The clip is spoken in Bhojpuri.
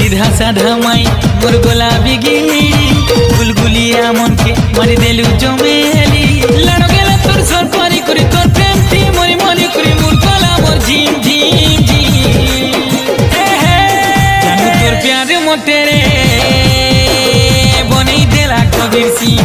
सीधा साधा माई मोर गुलाबी गिली गुलगुलिया मन के मारी देलु जमेली लानो गेला तोर सर करी करी तोर प्रेम थी मोरी मनी करी मोर गला मोर झिम झिम झिम जानू तोर प्यार मोटेरे बनी देला कबीर सिंह।